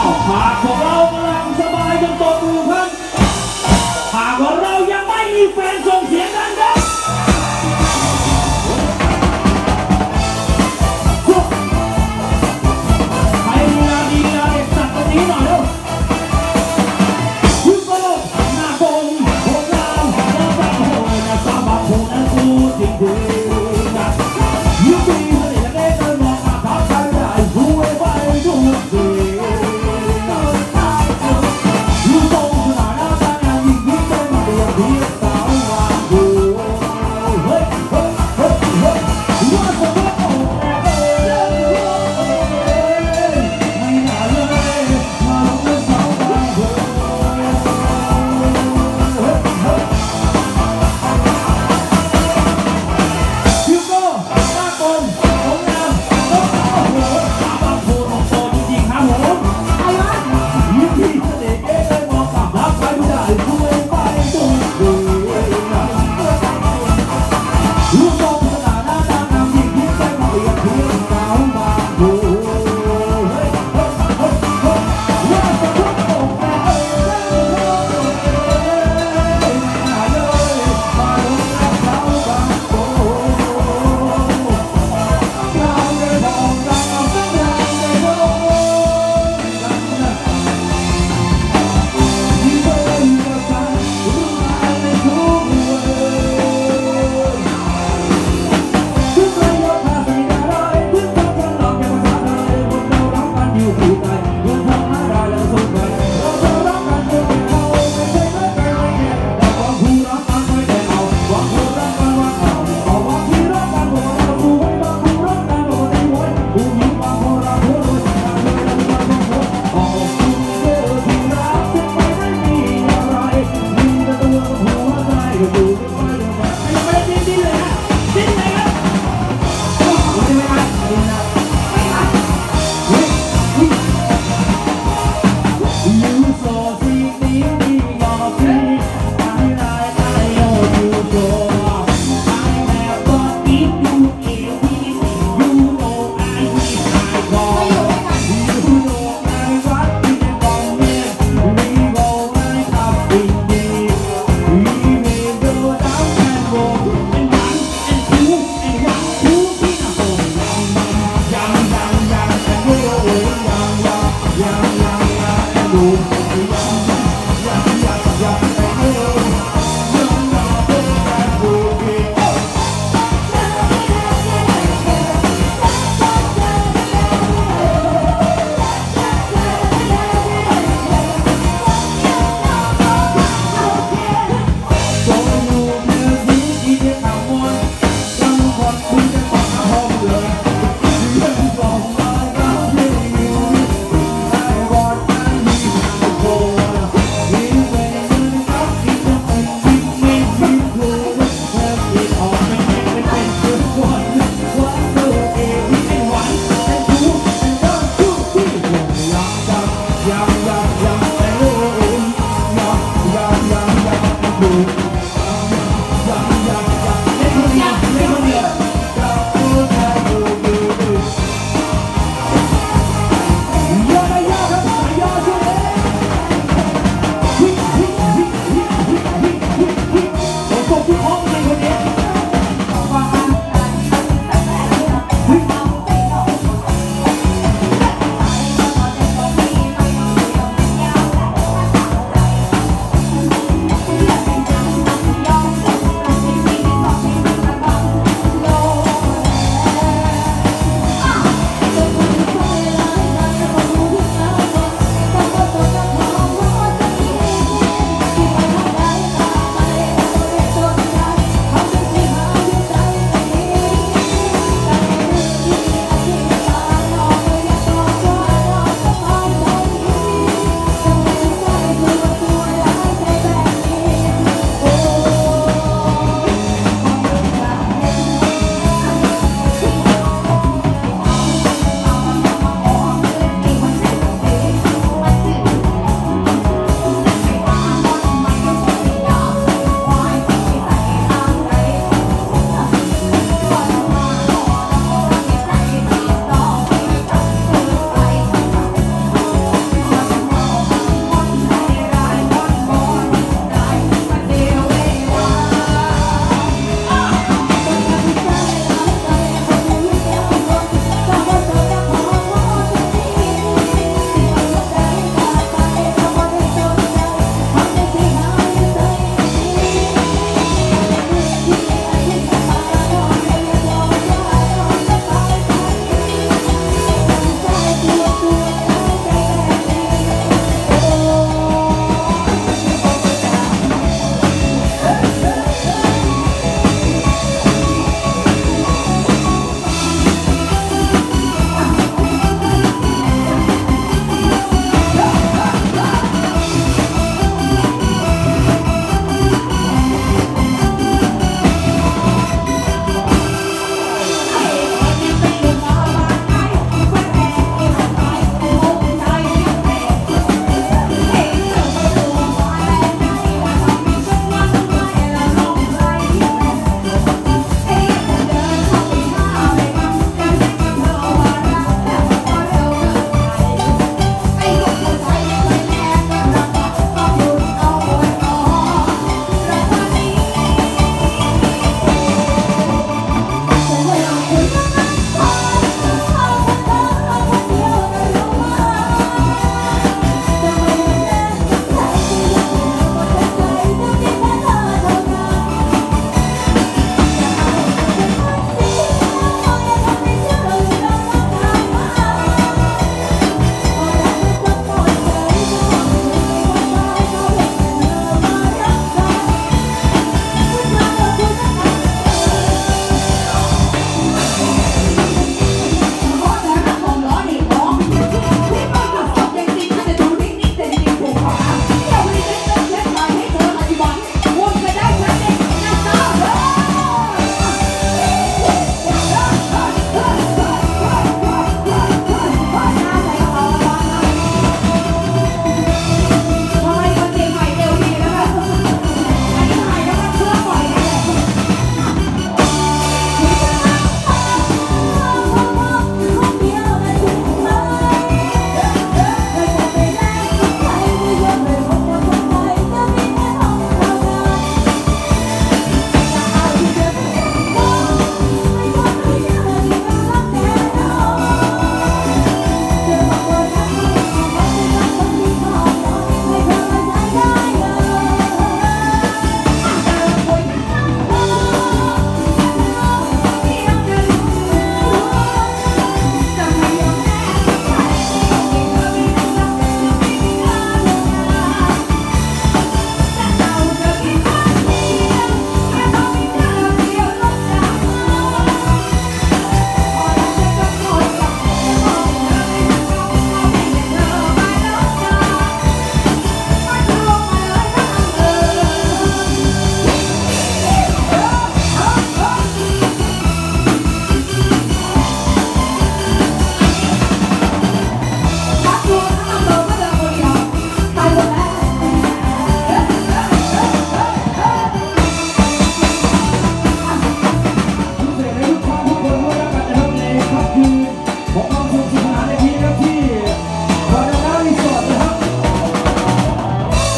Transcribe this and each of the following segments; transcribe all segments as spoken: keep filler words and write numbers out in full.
หากพวกเรากำลังสบายจนตกมือพันหากว่าเรายังไม่มีแฟนส่งเสียงดังๆใครลีลาดีลีลาเด็กจัดตรงนี้หน่อยเร็วยุบโลกหน้าบงพวกเราแล้วก็โหยนะสาบานคนนั้นกูจริงจริงนะยุบปีให้ได้เล่นมองมาทักทายได้ช่วยไว้ดูสิ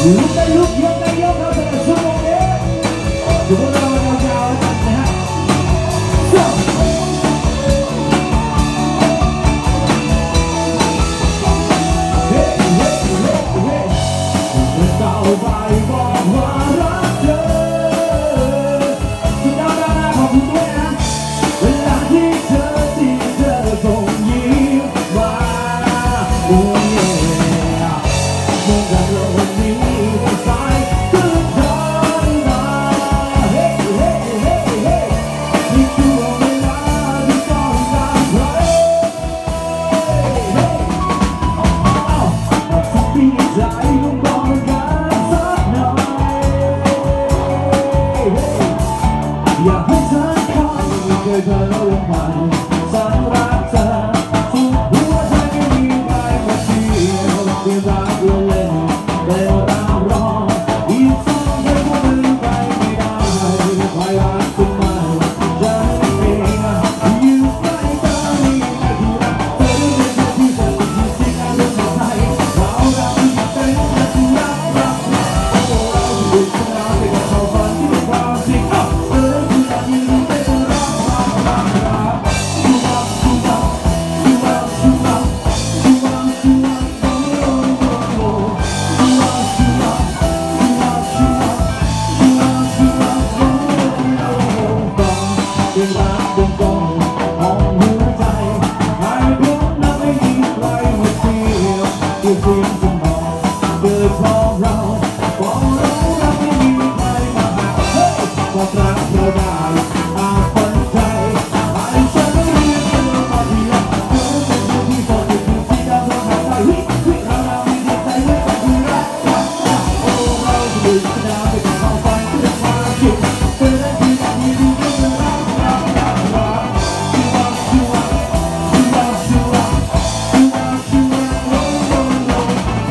ลุกได้ลุกยกได้ยกครับแต่ชั่วโมงนี้อยู่พวกเรายาวๆกันนะฮะเฮ้เฮ้เฮ้เฮ้เมื่อเจ้าไปบอกว่ารักเธอสุดยอดมากขอบคุณด้วยนะเวลาที่เธอที่เธอส่งยิ้มมาโอ้ยมองกันโลกนี้สายขึ้นทางมาเฮ้เฮ้เฮ้เฮ้นี่คือเวลาที่ต้องการใครเฮ้เอาทุกปีใจลงบอกกันสักหน่อยอยากให้เธอคอยเคยเธอลงมาฉันรักเธอทุกหัวใจไม่มีใครมาเชียร์เพียงรักเล่นเร็วเรารออีกสองเดือนก็ลืมไปไม่ได้คอยรักคุณมาจะไม่เองอยู่ใกล้เธอนี่ไม่ที่รักเธอเป็นเธอที่ฉันที่สิ่งอารมณ์ไทยเราเราที่เป็นและที่รักรักรักโอ้เราที่เป็นชนะเป็นเขาฝันที่เป็นความจริงเธอคือการยืนเป็นรักรักรักรักชูรักชูรักชูรักชูรักชูรักชูรักโอ้โอ้โอ้ เป็นรักเป็นกองของหัวใจให้พ้นและไม่มีใครมาเสียที่เสียงสมองเกิดเพราะเราบอกเรารักไม่มีใครมาหักบอกรักเราได้อาจฝันใจให้ฉันเรียกเธอมาทีละเธอเป็นคนที่สอนเป็นที่ดาวเราหายไปวิวิเราเราไม่ได้ใจไว้แต่คือรักรักรักโอ้เราจะดึงดาวเป็นความฝันที่เป็นความจริงเธอได้ที่ได้ที่ดูเป็นรักรักรักรักชูรักชูรักชูรักชูรักชูรักชูรักโอ้โอ้โอ้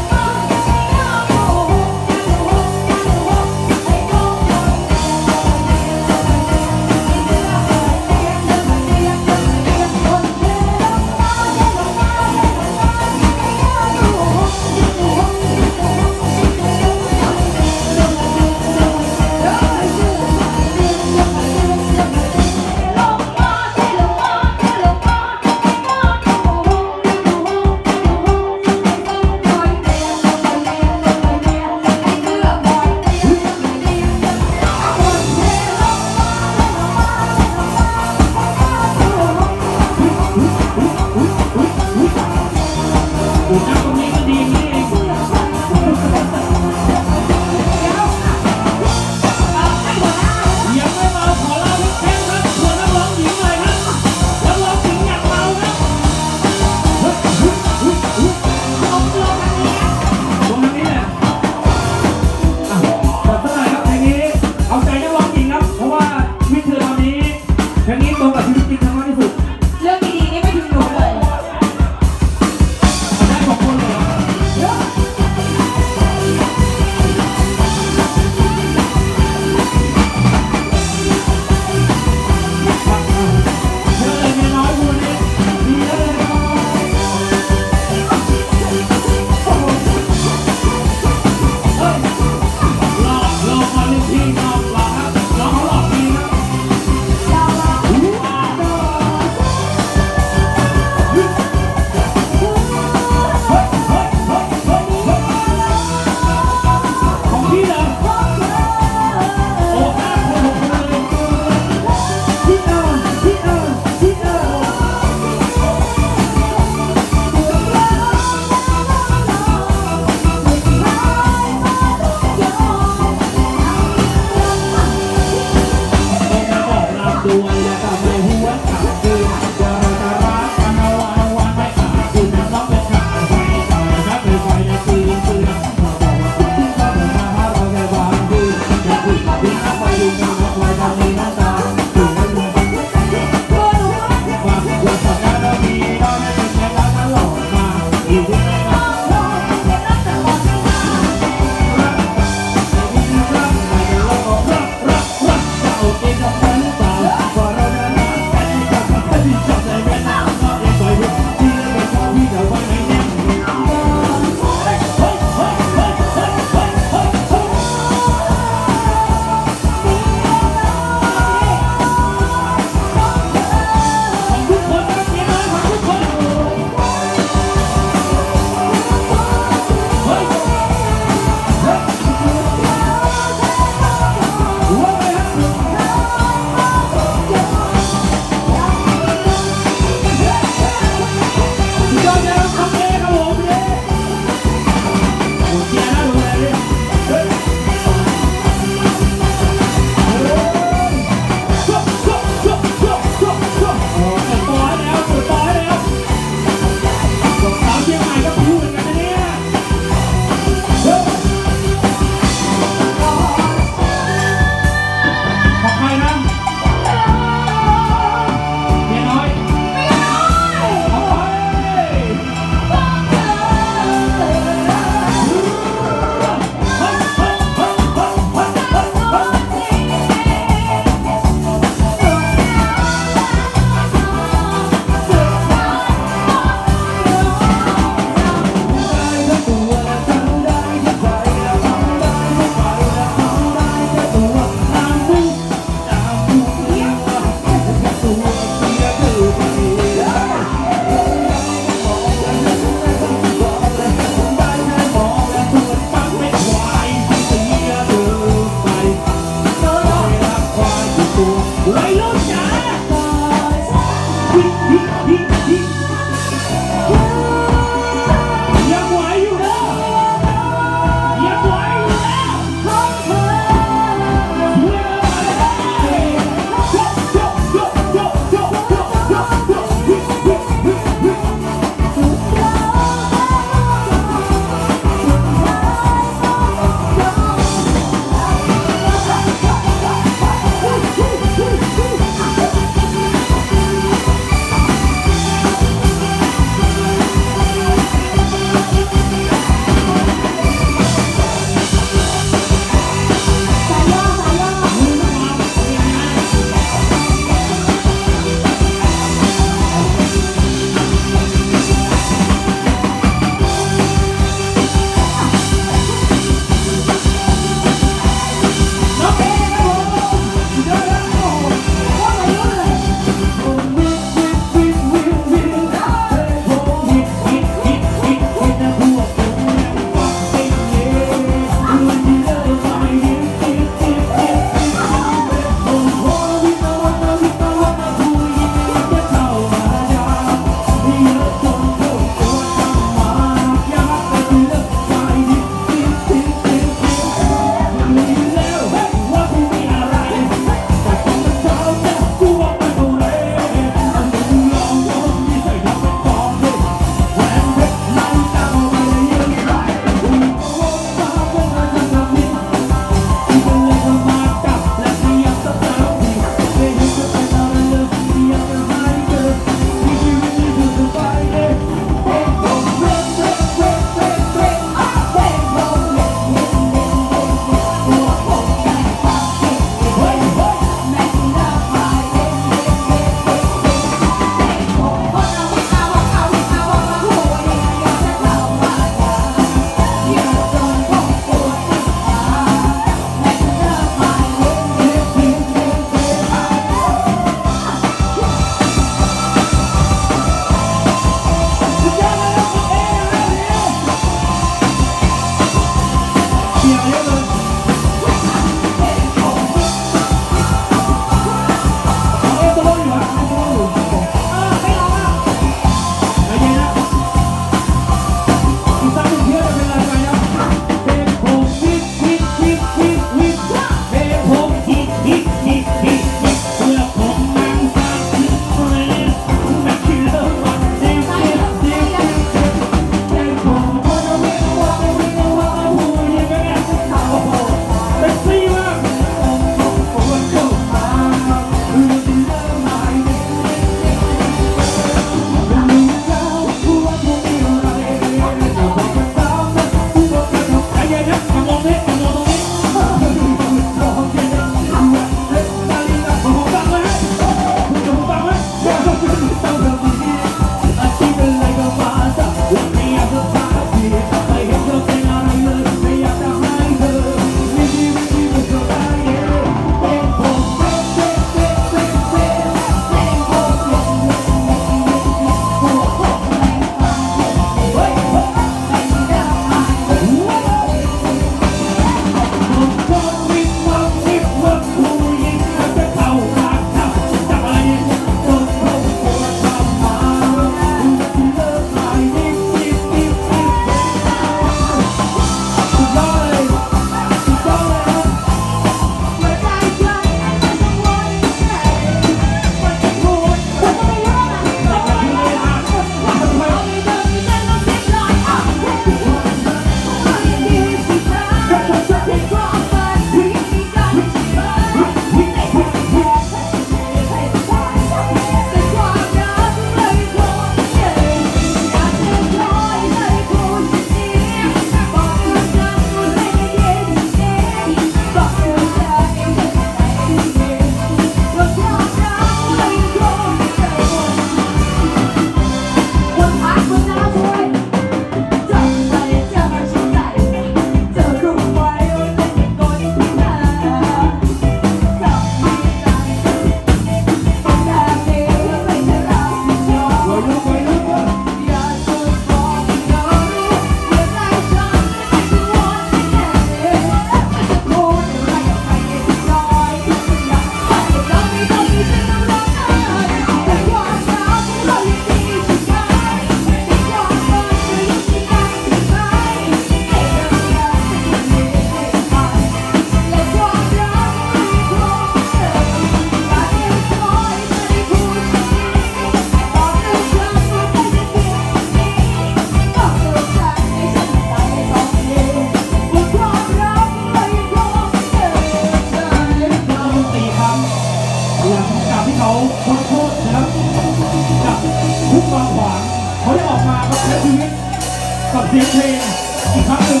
บางขวางเขาได้ออกมาใช้ชีวิตกับเสียงเพลงอีกครั้งหนึ่ง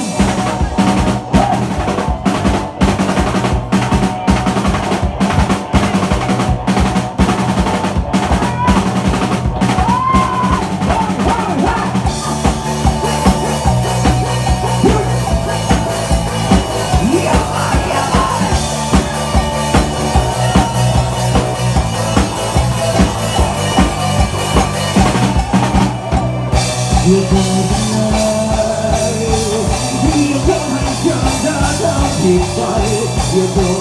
อยู่ตรงนั้นที่ยังให้เธอเดินทางผิดไปอยู่ตรง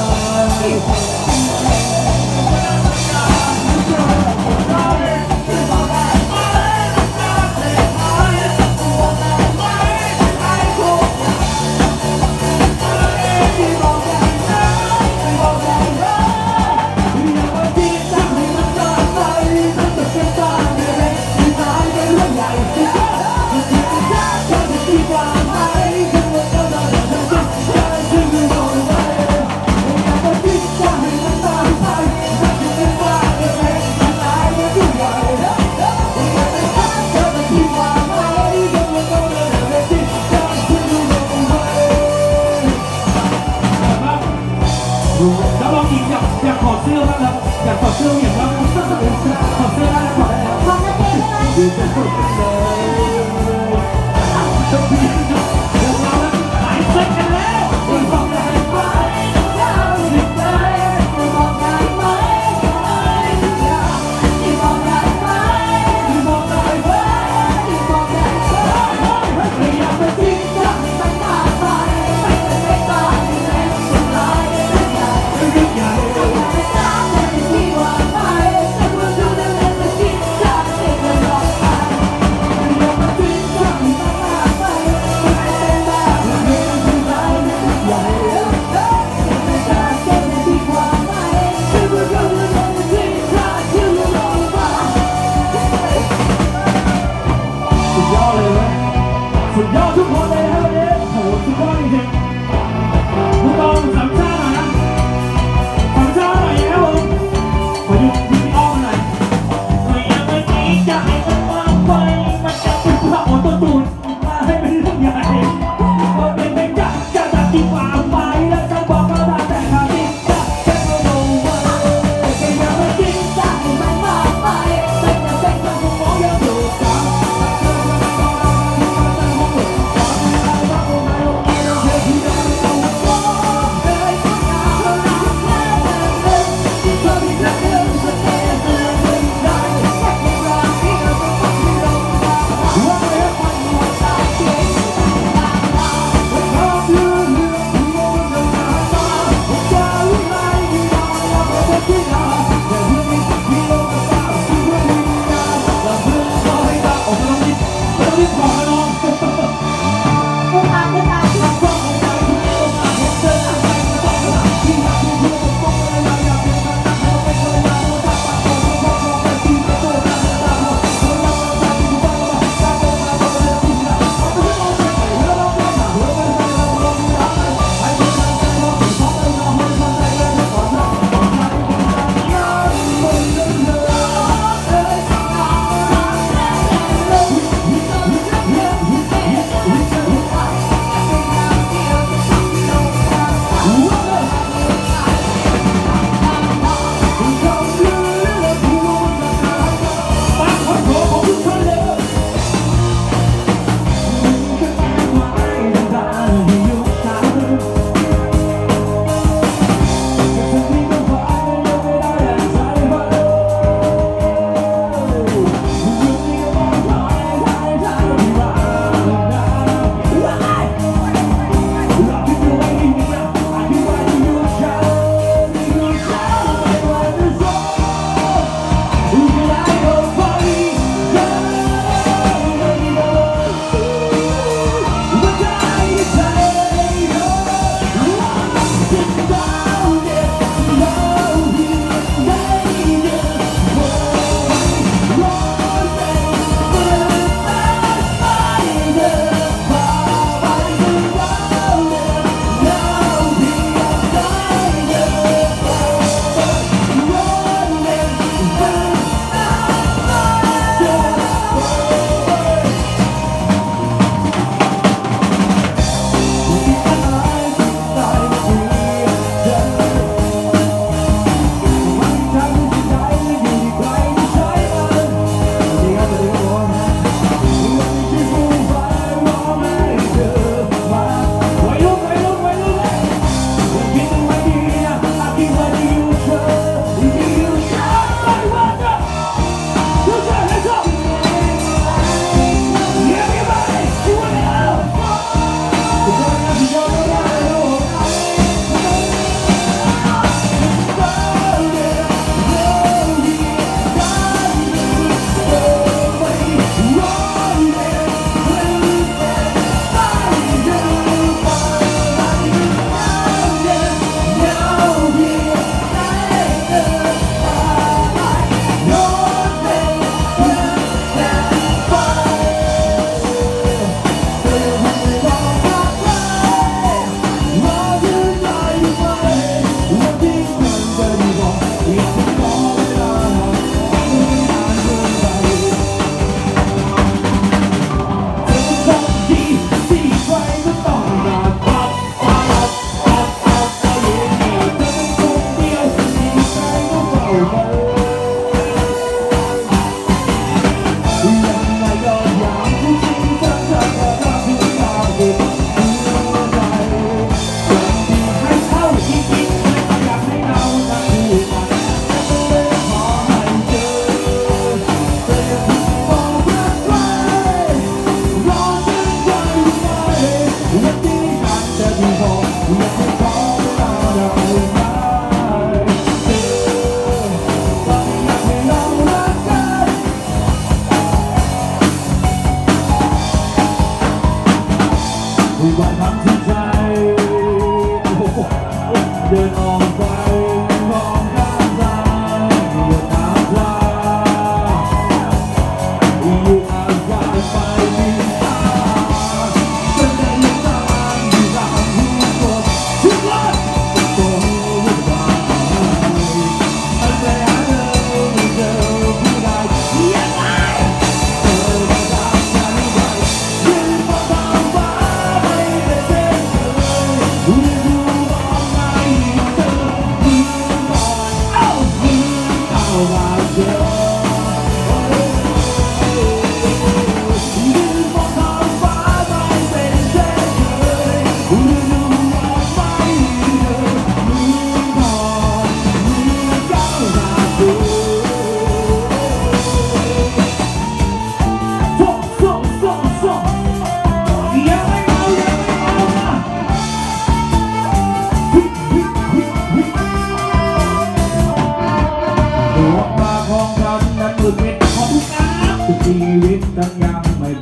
แล้วลองอีกอยากอยากถอดเสื้อบ้างครับอยากถอดเสื้ออย่างว่าถอดเสื้อได้ถอดได้แล้วถอดได้ดูจะสุดเลยจะพีนจะเดี๋ยวเราหายเซ็กกันแล้วจะบอกได้ไหมจะสิได้จะบอกได้ไหมจะบอกได้ไหมจะบอกได้ไหมจะบอกได้ไหมไม่อยากไปทิ้งจะไม่ตายไปไม่ไม่ตายไม่สุดท้ายไม่รู้ใหญ่จะไม่ตายไม่ที่ว่าไปจะมาดูแลไม่คิดจะเสียหลอกไปไม่อยากไปทิ้งจะไม่ตายไปไม่เป็นแบบไม่รู้ใหญ่ใหญ่จะไม่ตายจะไม่ที่ว่าไปจะมาดูแลไม่คิดจะเสียหลอกไปสุดยอดเลยนะสุดยอดทุกคนเลยนะวันนี้โหสุดยอดจริงๆทุกคนสามชาตินะสามชาติหน่อยนะผมขอหยุดพี่อ้อมหน่อยไม่อยากไปนี้จะให้มันมากไปมันจะเป็นพระโอตัวตูนมาให้เป็นเรื่องใหญ่ก็เป็นเพลงจะจะจะดีกว่าไปแล้วจะบอกก็ได้แต่คราวนี้จะจะไม่รู้ว่าไม่อยากไปจริงจะให้มันมากไปไม่จะเป็นคนมองยังดูกัน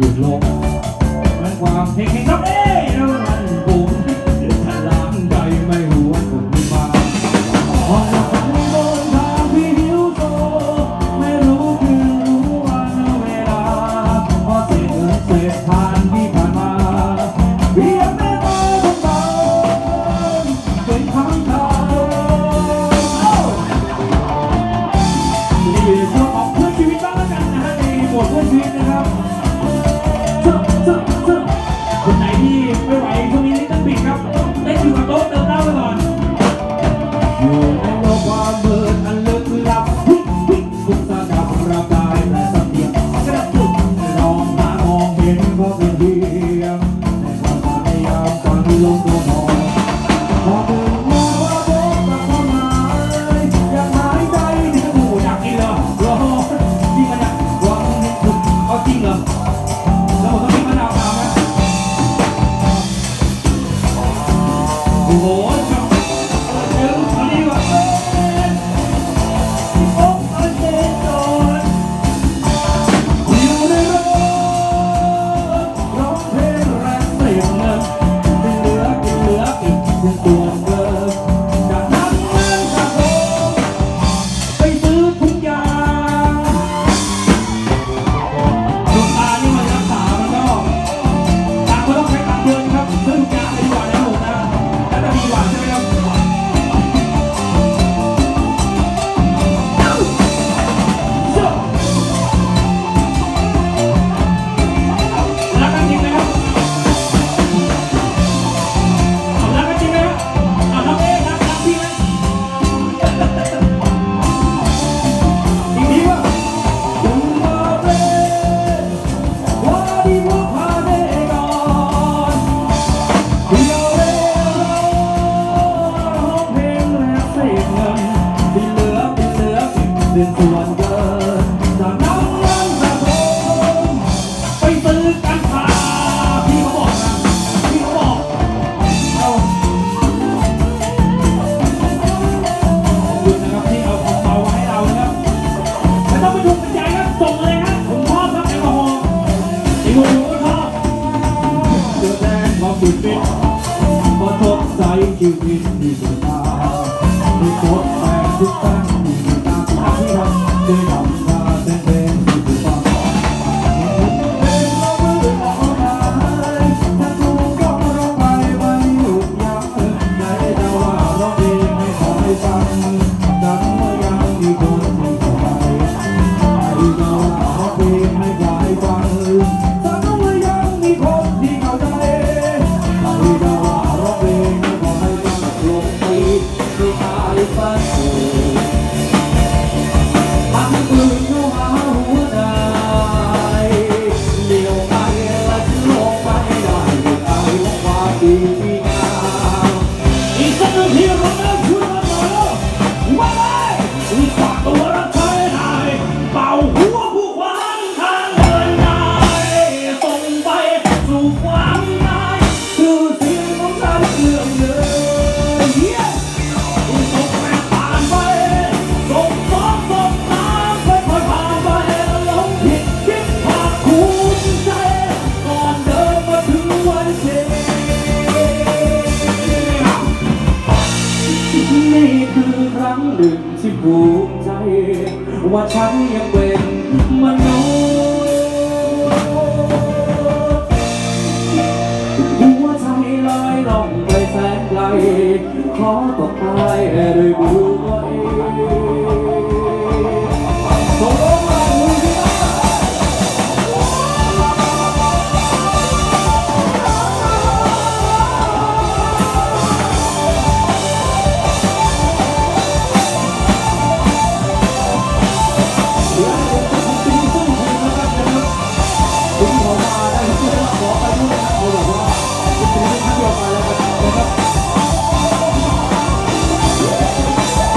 หยุดลงมันความเฮงเฮงครับเอ้ยแล้วมันปุ่มถ้าล้างใจไม่หัวผมมาพอเราไปบนทางที่หิวโซไม่รู้คือรู้วันเวลาพอเศษเงินเศษทานที่ผ่านมาเพียงแม่ตาของเราเป็นคำถามนี่ช่วงของเพื่อนชีวิตบ้างแล้วกันนะฮะในหมวดเพื่อนชีวิตนะครับคนไหนที่ไม่ไหวช่วงนี้นี่ต้องปิดครับเล่นอยู่กับโต๊ะเติมเหล้าไปก่อนอยู่ในโลกความมืดอันลึกลับวิกวิกกุศลกับร่างกายและสติกระตุกลองหามองเห็นก็เป็นเพียงในความพยายามฝันลงตัวนอนพอตื่นมาว่าพบกับความหมายยังหายใจที่หูอยากกินเหรอรอจริงกันนะหวังถึงเอาจริงเหรอแล้วผมต้องกินมะนาวขาวนะโอ้โหจบเดี๋ยวตอนนี้ว่าเอ๊ะโอ้อันเจนจอนอยู่ในรถร้องเพลงแรปเสียงเงินที่เหลือกินเหลืออีกยังตัวเกินจากนั้นเงินจากผมไปซื้อทุกอย่างดวงตานี่มันรักษามันก็ต่างคนต้องใช้ตังค์เดือนครับซื้อทุกอย่างเลยดีกว่านะผมนะแล้วจะดีกว่าใช่ไหมครับรักกันจริงไหมครับรักกันจริงไหมครับน้องเอ๊รักรักพี่ไหมอีกทีว่าคุณมาเป็นว่าดีพวกพาเดกอนเดียวเร็วร้องเพลงแรปเสียงเงินที่เหลือเป็นเหลือเก็บเป็นส่วนเกินจากนั้นเงินจากผมไปซื้อกัญชาพี่เขาบอกนะพี่เขาบอกเอาขอบคุณนะครับที่เอาของเบามาให้เรานะครับไม่ต้องไปถูกเป็นใจครับส่งเลยฮะผมชอบครับแอลกอฮอล์ไอ้คนดูก็ชอบเดือดแดงพอปิดปิดพอทดใส่ชีวิตที่สุดท้ายที่ทดแทนทุกตั้งที่ตามที่ทำที่ทำได้ทำมาเส้นเป็นที่สุดฟังเป็นเราเพื่อออกมาถ้าถูกต้องร้องไปไม่หยุดยั้งในแต่ว่าร้องเองไม่ขอให้ฟังดังเมื่อยังมีคนที่เข้าไปให้เราร้องเพลงให้ใครฟังดังเมื่อยังมีคนที่เข้าใจให้เราร้องเพลงให้ขอให้ฟังลงไปไม่หายฝันทำปืนเข้าหาหัวใจเลี้ยวไปและลงไปได้ไอ้ความดีที่งามอีกสักหนึ่งทีเราเริ่มช่วยกันหน่อยว่าไงอีกฝากตัวรักใช้ได้เป่าหัวผู้หวังทางเดินได้ส่งไปสู่ความตายคือเสียงของฉันเลื่อนเดินส่งแม่ผ่านไปส่งสองส่งสามค่อยๆผ่านไปหลงผิดคิดภาคภูมิใจก่อนเดินมาถึงวันเช้นี่คือครั้งหนึ่งที่ภูมิใจว่าฉันยังเป็นมนุษย์หัวใจลอยล่องไปแสนไกลขอตกตายด้วยมือตัวเองส่งลงมามือที่บ้านคุณขอมาได้ที่จะขอไปด้วยนะครับเอาแบบว่าเป็นสิ่งที่ท่านเดียวกันแล้วกันนะครับ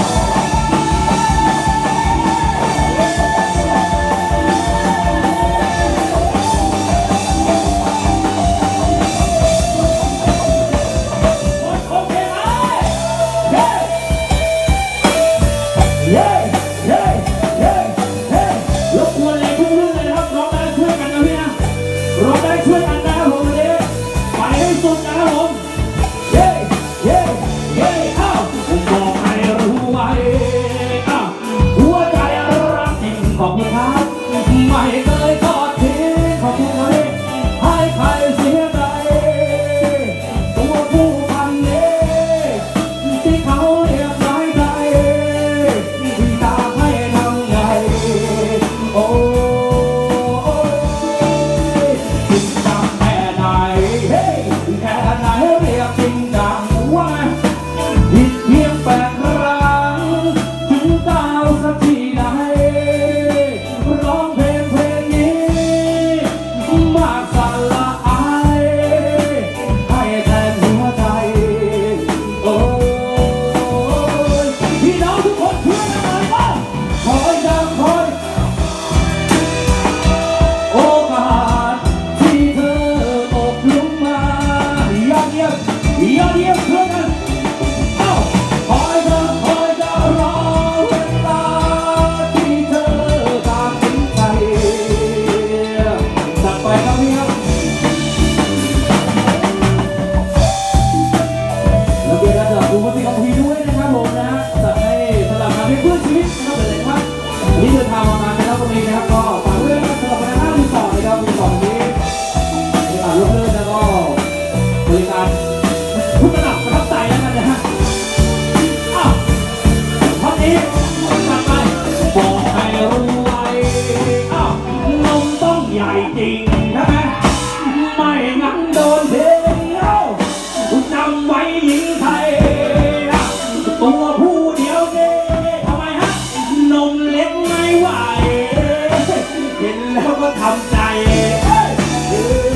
นะครับมีสองนี้บริการรถเลื่อนแล้วก็บริการทุกระดับประทับใจแล้วกันนะฮะอ้าวท่อนนี้จัดไปบอกให้รู้ไว้อ้าวนมต้องใหญ่จริงใช่ไหมไม่งั้นโดนเทจำไว้หญิงไทยตัวผู้เดียวเด้ทำไมฮะนมเล็กไม่ไหวเห็นแล้วก็ทำใจเค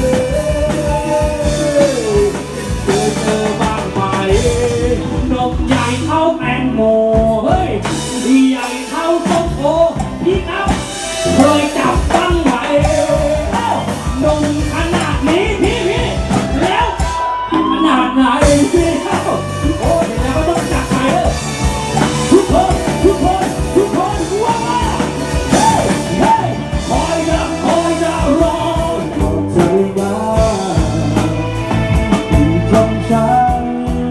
ยเจอบ้างไหมนมใหญ่เท่าแตงโมเฮ้ยใหญ่เท่าส้มโอพี่น้ำเคยจับบ้างไหมนมขนาดนี้พี่พี่แล้วขนาดไหนพี่โอ้ยแล้วก็ต้องจัดไปเลยทุกคนทุกคนทุกคนว่ามาเฮ้ยเฮ้ยคอยจะคอยจะรอใจมาทำฉัน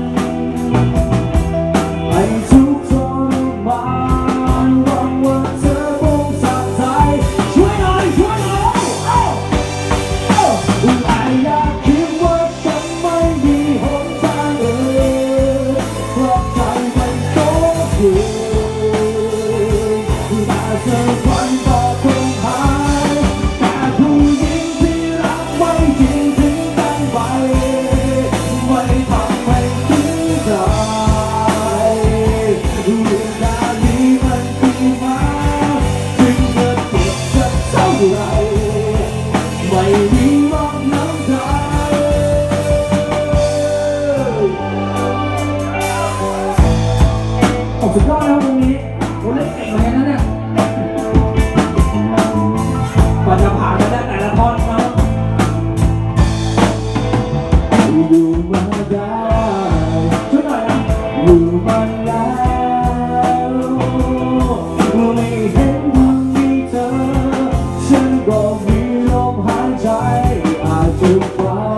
ให้ทุกทรมานหวังว่าเธอคงสะใจช่วยหน่อยช่วยหน่อยเอ้าเอ้าแต่อยากคิดว่าฉันไม่มีหนทางเลยเพราะใจมันโตขึ้นแต่เธอฝันก็คงหายแต่ผู้หญิงที่รักไม่จริงถึงตั้งไปไม่ทำให้ถึงใจเรื่องราวนี้มันคือมาถึงจะเจ็บจะเท่าไรไม่มีร่องน้ำใจออกสุดยอดแล้ววันนี้โอ้เล่นเก่งเหมือนกันนะเนี่ยกว่าจะผ่านมาได้แต่ละท่อนครับอยู่มาได้ช่วยหน่อยนะอยู่มาแล้วไม่เห็นวันมีเธอฉันก็มีลมหายใจอาจจะฟ้า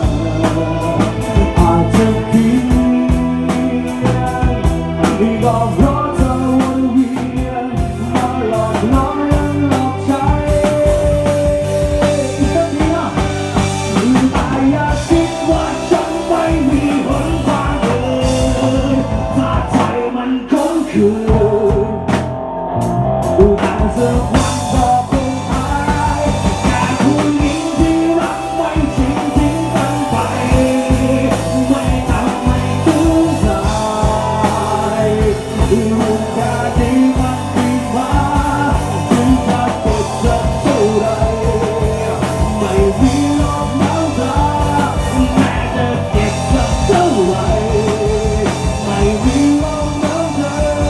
อาจจะเพียงก็เพราะเธอวนเวียนมาหลอกล้อและหลอกใจอีกสักทีนะแต่อย่าคิดว่าฉันไม่มีหนทางเลยถ้าใจมันคงคืนแต่เธอวันก็คงหายแต่ผู้หญิงที่รักไม่จริงทิ้งกันไปไม่ทำให้ถึงใจเรื่องราวที่มันมีมาถึงจะเจ็บจะเท่าไรไม่มีลมหนาวใจแม้จะเจ็บจะเท่าไรไม่มีลมหนาวใจ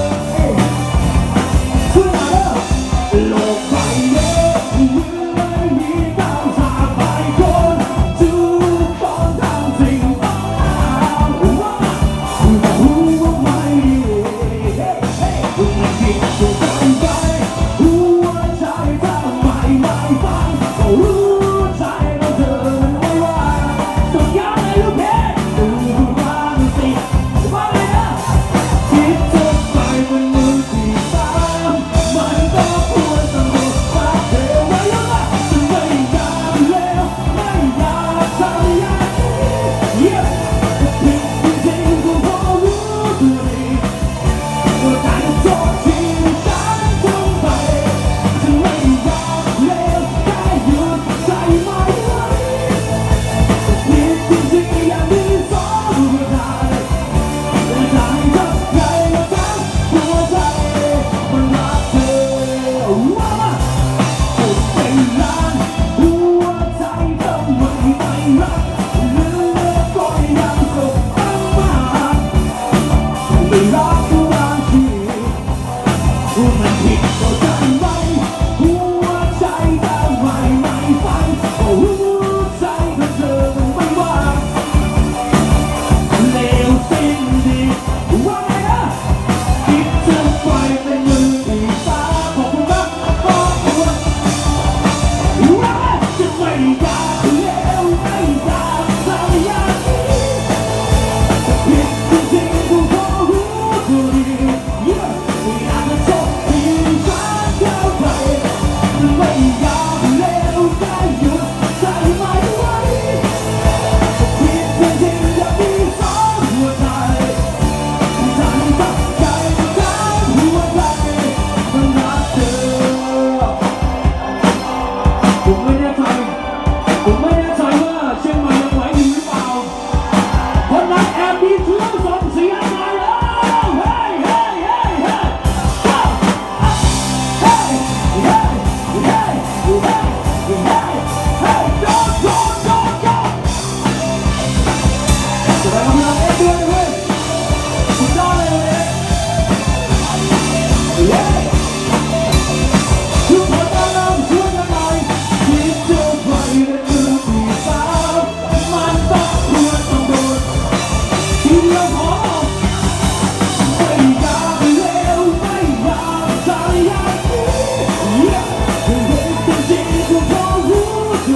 ช่วยหน่อยเด้อโลกใบนี้ไม่มีดาวสาบายคนทุกคนทำสิ่งต่างๆว่าแต่รู้ว่าไม่ดีคุณคิดจะทำไปหัวใจทำไมไม่ฟังก็รู้ใจว่าเธอมันไม่ว่าสุดยอดเลยลูกเพชรตื่นมาสิว่าไงนะคิดจะไปมันมือที่สามมันก็ควรสนุกตาเธอไว้แล้วล่ะฉันไม่อยากเลวไม่อยากทำอย่างนี้ผิดจริงๆก็เพราะรู้ตัวดีว่าการโทษที่ฉันทำไปฉันไม่อยากเลวแค่หยุดใจ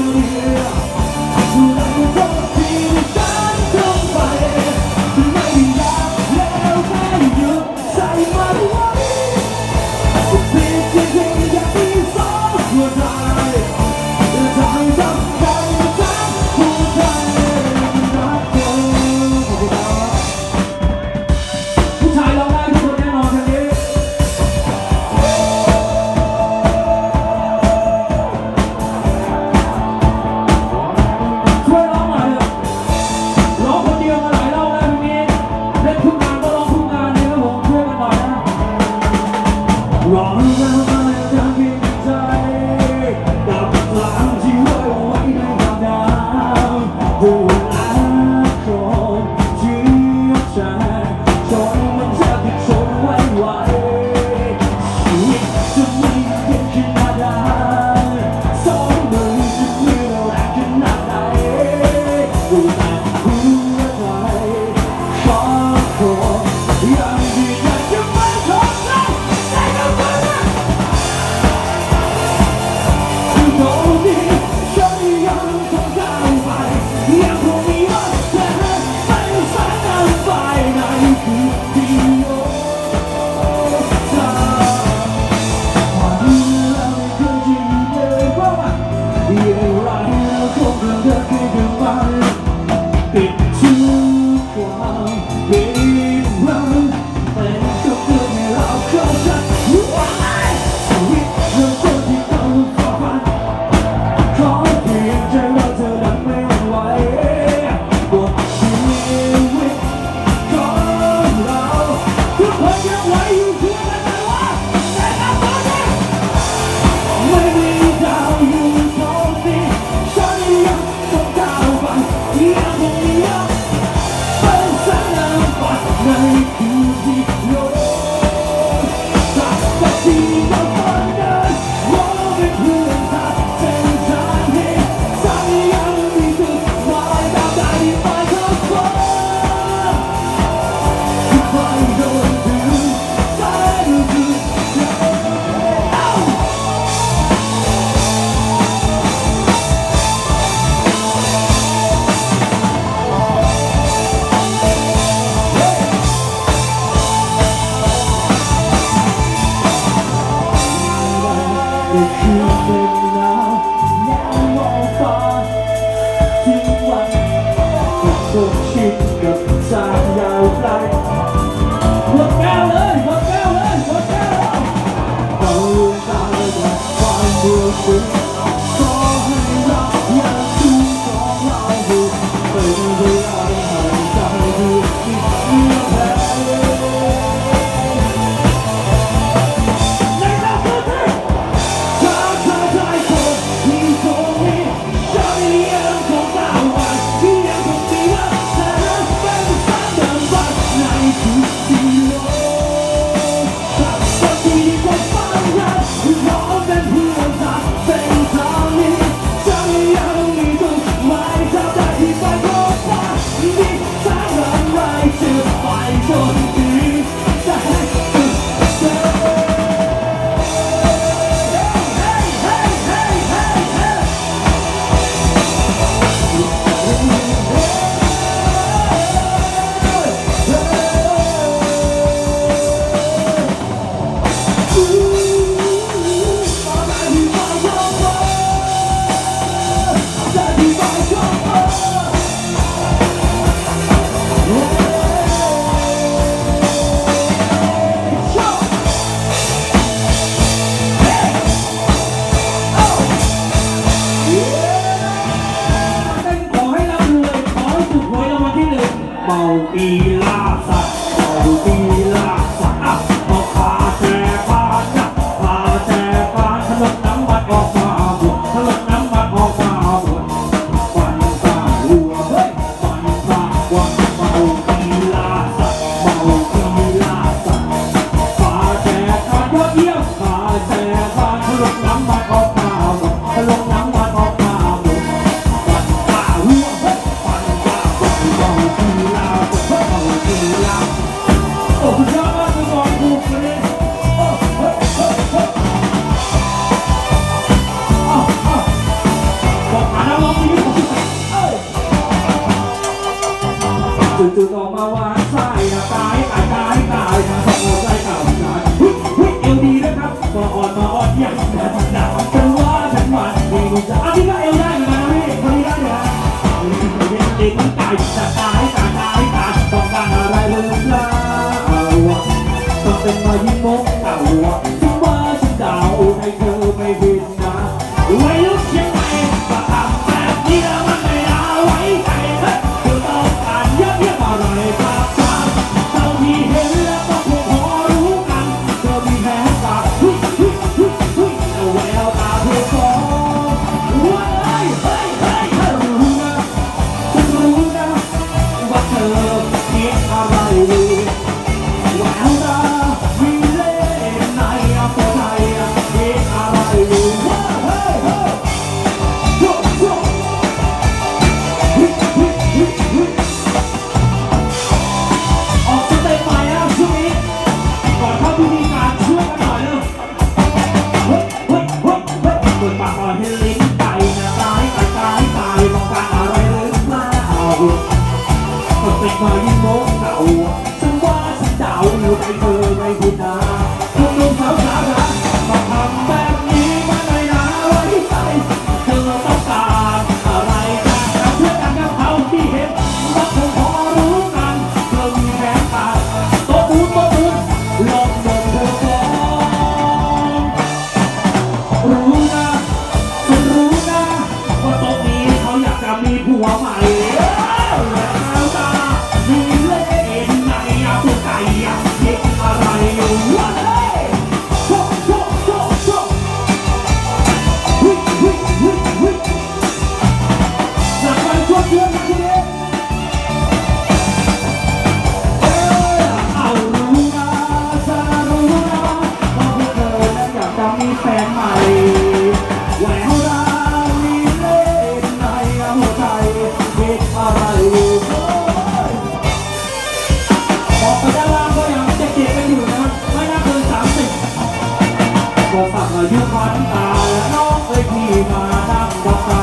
Hãy subscribe cho kênh Ghiền Mì Gõ để không bỏ lỡ ก็เอวได้เหมือนกันนะพี่คนนี้ได้เหรอเด็กมันไก่จะตายตายตายตายต้องการอะไรหรือเปล่าต้องเป็นมายิ้มมุกเก่าถึงว่าฉันเดาให้เธอไม่ผิดนะวัยรุ่นเชียงใหม่มาทำแบบนี้แล้วมันไม่น่าไว้ใจเธอต้องการเยอะเยอะอะไรครับเท่าที่เห็นแล้วก็คงพอรู้กันเธอมีแผลตาหุ้ยหุ้ยหุ้ยหุ้ยแต่แววตาเธอฟ้องว่าเฮ้ยเฮ้ยเฮ้ยเธอรู้นะฉันรู้นะว่าเธอคิดอะไรอยู่แววตามีเล่ห์ในอัปไทยคิดอะไรอยู่ว่าเฮ้ยเฮ้ยโย่โย่หุ้ยหุ้ยหุ้ยหุ้ยออกสเต็ปใหม่นะช่วงนี้ก่อนเข้าพิธีการช่วยกันหน่อยเร็วเฮ้ยเฮ้ยเฮ้ยเฮ้ยเปิดปากก่อนให้ลิ้นไก่นะตายตายตายตายต้องการอะไรหรือเปล่าก็เป็นมายิ่งโมกเก่าฉันว่าฉันเดาอยู่ในเธอไม่ผิดนะคุณลุงสาวสาวนะมาทำแบบนี้มันไม่น่าไว้ใจเธอต้องการอะไรจากเพื่อนกันกับเขาที่เห็นว่าคงพอรู้กันเธอมีแผนการโต๊ะปูนโต๊ะปูนลองเดินเธอก่อนรู้นะฉันรู้นะว่าโต๊ะนี้เขาอยากจะมีผัวใหม่แล้วตามีเล่ห์ในอาบุไก่คิดอะไรอยู่วะเฮ้ยโชว์โชว์โชว์โชว์หุ้ยหุ้ยหุ้ยหุ้ยจับมันช่วยเพื่อนนะทีนี้เออเอารู้นะฉันรู้นะว่าพวกเธอนั้นอยากจะมีแฟนใหม่แววตามีเล่ห์ในอาบุไก่คิดอะไรอยู่บอกไปด้านล่างก็ยังเด็กๆกันอยู่นะครับไม่น่าเกินสามสิบก็ฝากอายุพันตาและน้องเอ้ยพี่มานั่งกับตา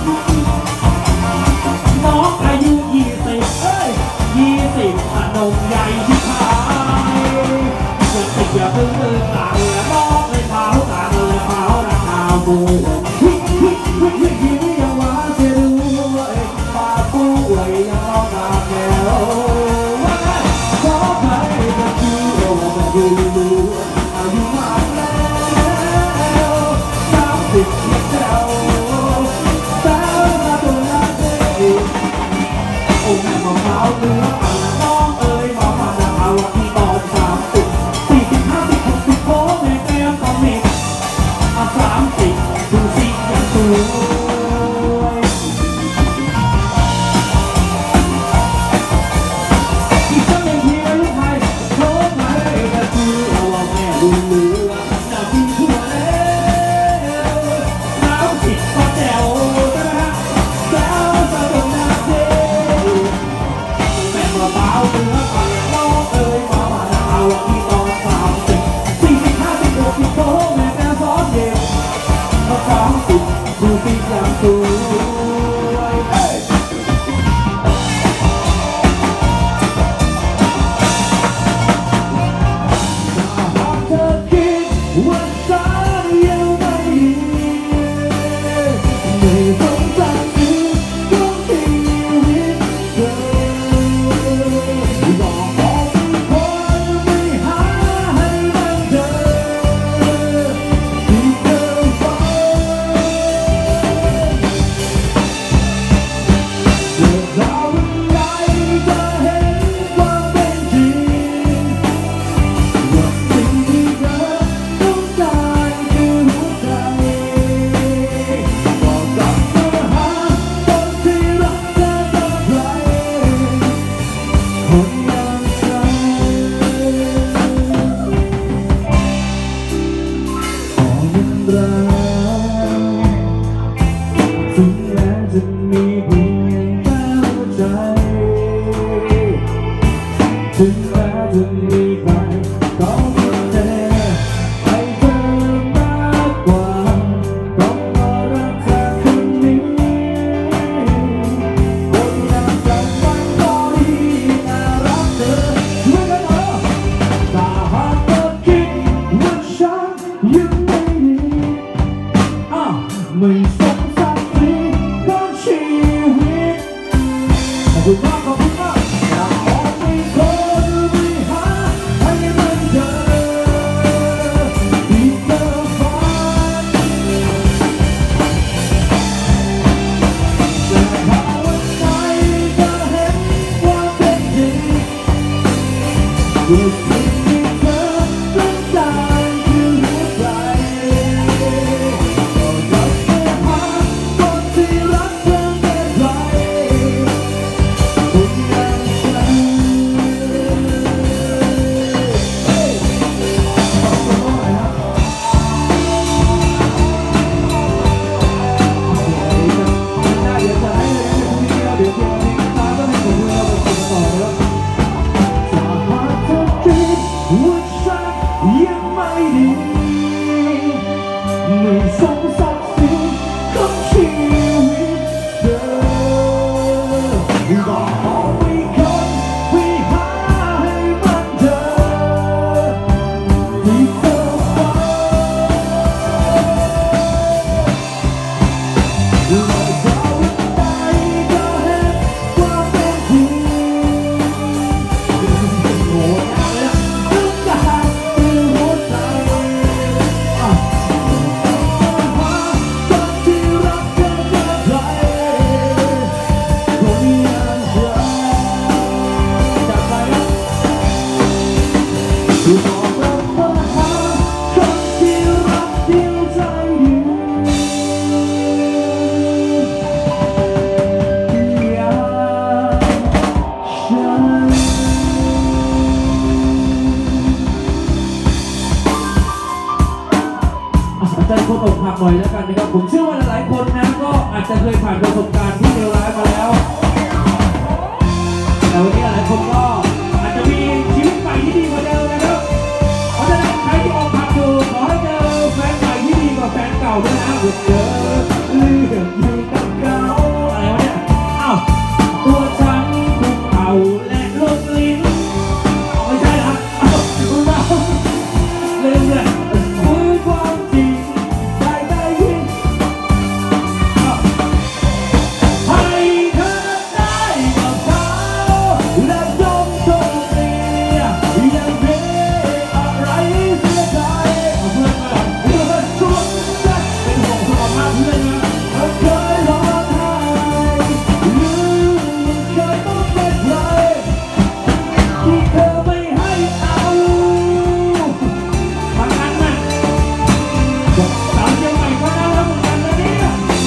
น้องอายุยี่สิบเอ้ยยี่สิบขนมใหญ่ที่ขายจะติดอย่าเพิ่งตื่นตาและน้องเอ้ยเผาตาเลยเผาราคาบูฮิฮิฮิฮิฮิยังว่าเสียด้วยปาปูเอ้ยยังรอตาแก้วขอใครจะคิดว่ามันอยู่อายุมากแล้วสามสิบแล้วสาวมาตัวละเด็กโอ้แม่มะพร้าวเนื้อปั่นน้องเอ๋ยมาผ่านเอาที่ตอนสามสิบสี่สิบห้าสิบหกสิบโค้งในแก้มต้องมีอ่ะสามสิบดูสิยังสวยอีกสักหนึ่งทีนะลูกไทยโค้งมาได้ก็คือเราแม่ดูเหลือจะมีผัวแล้วสามสิบก็แจ๋วใช่ไหมฮะแจ๋วจะโดนนักเตะแม่มาเบาเนื้อปั่นน้องเอ๋ยมาผ่านเอาที่ตอนสามสิบสี่สิบห้าสิบหกสิบโค้งในแก้มซ้อนเดียวมาสามสิบดูสิยังสวยเอ้ยเธอคิดว่าฉันยังไม่ดีไม่สนใจชีวิตของชีวิตเธอหลอกออกคนไม่หาให้มันเจอที่เธอฝันเกิดเราเป็นไรจะเห็นความเป็นจริงว่าสิ่งที่เธอต้องการคือหัวใจบอกกับเธอหาคนที่รักเธอต่อไปคนอย่างฉันขอเป็นเราถึงแม้จะมีเพียงแค่หัวใจถึงแม้จะมีใครก็ไม่เจอให้เธอมากกว่าต้องรอรักเธอคนนี้คนอย่างฉันมันก็ดีน่ารักเธอช่วยกันเถอะถ้าหากเธอคิดว่าฉันยังไม่ดีอ้าวไม่สงสารเธอคุณมากขอบคุณมากอยากออกไปคนไปหาให้มันเจอที่เธอฝันแต่ภาวนาจะเห็นความเป็นจริงด้วยสิ่งที่เธอต้องการคือหัวใจก็จะไปหาคนที่รักเธอแค่ไหนคนอย่างฉันเฮ้ยขอบคุณมากเลยครับเดี๋ยวจะให้เลยนะพรุ่งนี้เราเดี๋ยวเดี๋ยวนี้ตาก็ให้ผมเราไปกินต่อแล้วจะหาเธอคิดว่าฉันยังไม่ดีไม่สมศักดิ์ศรีของชีวิตเธอก็ขอไปคนไปหาให้มันเจอที่เธอฝันเราจะไปก็เห็นความเป็นจริงโง่ยากเลยต้องการคือหัวใจอ่ะหาคนที่รักเธอแค่ไหนคนอย่างฉันจากไปนะคือบอกเราว่าหาคนที่รักเดียวใจเดียวอย่างฉัน ใจคนอกหักหน่อยแล้วกันนะครับผมเชื่อว่าหลายๆคนนะก็อาจจะเคยผ่านประสบการณ์ที่เลวร้ายมาแล้วแต่วันนี้หลายคนก็อาจจะมีชีวิตใหม่ที่ดีกว่าเดิมนะครับเพราะฉะนั้นใครที่อกหักอยู่ขอให้เจอแฟนใหม่ที่ดีกว่าแฟนเก่าด้วยนะอย่าเจอเลือกอยู่กับเขาอะไรวะเนี่ยอ้าวตัวฉันถูกเผาและลบลิ้นอ๋อไม่ใช่นะอ้าวเราลืมเลยคุยความจริงได้ได้ยินอ้าวให้เธอได้กับเขาและจงโชคดีอย่าเสียอะไรเสียใจเอาเพื่อนมาเพื่อนชวนได้เป็นห่วงสุขภาพเพื่อนนะเธอเคยร้องไห้ลืมเคยต้องเป็นใครที่เธอไม่ให้เอาบางอันน่ะสาวเชียงใหม่ก็น่ารักเหมือนกันนะเนี่ย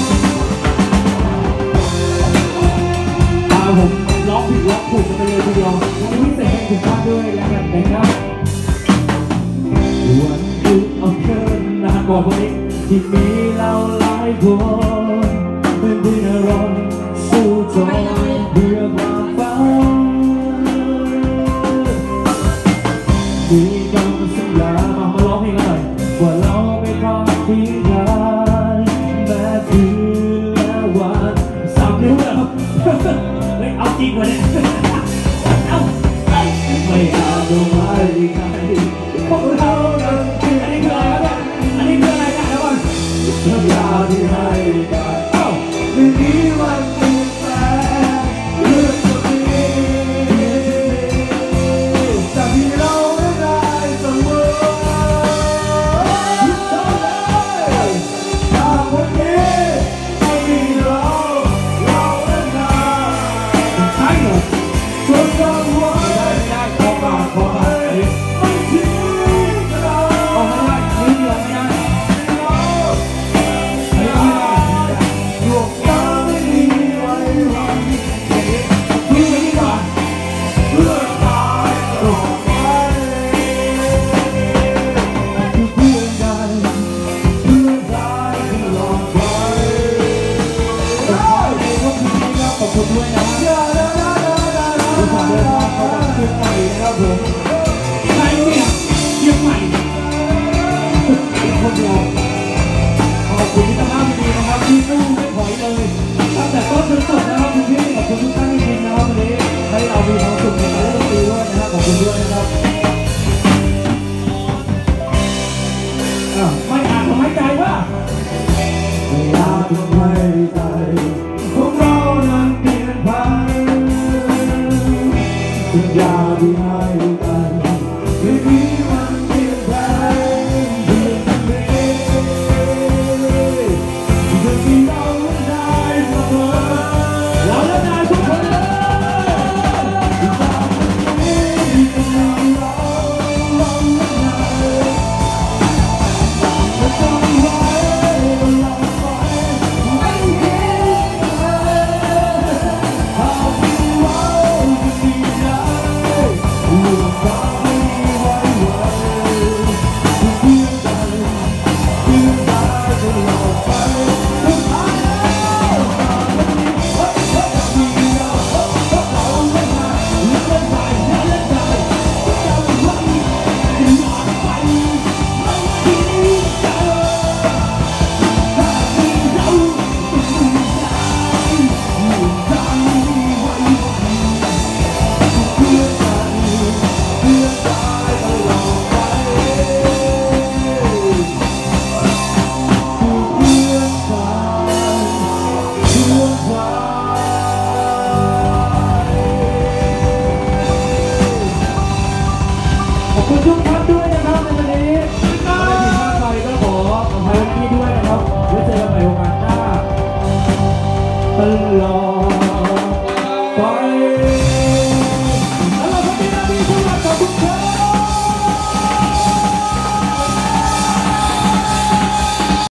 ตาผมร้องผิดร้องถูกกันไปเลยทีเดียววันนี้พิเศษให้คุณท่านด้วยแล้วกันนะครับวันหยุดเอาเชิญนะก่อนวันนี้ที่มีเราหลายคนเป็นที่นรกสู้จนเพื่อความฝันมีคำสัญญามามาร้องเพลงกันหน่อยว่าเราไม่ทอดทิ้งกันแม้คืนและวันสามนิ้วแล้วครับเฮ้ยเอาจริงวะเนี่ยเอาไม่เอาดอกไม้ใครพวกเรานั้นคืออันนี้คืออะไรครับเนี่ยอันนี้คืออะไรกันแล้วก่อนสัญญาที่ให้กันเอ้าไม่มีวันเปลี่ยนแปลงเรื่องจะมีจากที่เราได้เสมอจากวันนี้ไม่มีเราเราและนายใช่เหรอจนจำไว้ไม่ได้ขอมาขอมาไม่ทิ้งเราเอาไม่ได้ทิ้งเราไม่ได้ไม่ได้ดวงตาไม่มีไว้วันทิ้งไปดีกว่าเพื่อตายต่อไปคือเพื่อนกันเพื่อนตายตลอดไปขอให้ทุกคนดีครับขอบคุณด้วยนะผู้ผ่านเดินทางเขาดังเชียงใหม่นะครับผมใครเนี่ยเชียงใหม่เป็นคนเดียวขอบคุณที่ทำหน้าดีนะครับที่สู้ไม่ถอยเลยตั้งแต่ต้นจนจบนะครับคุณพี่ขอบคุณทุกท่านจริงๆนะครับวันนี้ให้เรามีความสุขในการเล่นดนตรีด้วยนะครับขอบคุณด้วยนะครับไม่อาจทำให้ใจว่าไม่อาจทำให้ใจของเรานั้นเปลี่ยนไปที่ให้กันคืนนี้มันเพียงแค่เพียงเพียงจะมีเราได้เสมอเราและนายทุกคนเลยจากวันนี้จะมีเราเราและนายจะต้องไว้เราไปไม่เห็นเลยหากที่เราจะมีได้ลูกสาวไม่ไหวไหวเพียงใจเพียงใจจะหลอกไปสุดท้ายแล้วจากวันนี้จะมีเราเราและนายและนายและนายจะไว้หลอกไปไม่คิดใจถ้ามีเราจะมีใจลูกสาวไม่ไหวไหวเพื่อใจเพื่อใจตลอดไปเพื่อใจเพื่อใจขอบคุณทุกท่านด้วยนะครับในวันนี้อะไรที่พลาดไปก็ขออภัยที่ด้วยนะครับไว้เจอกันใหม่โอกาสหน้าตลอด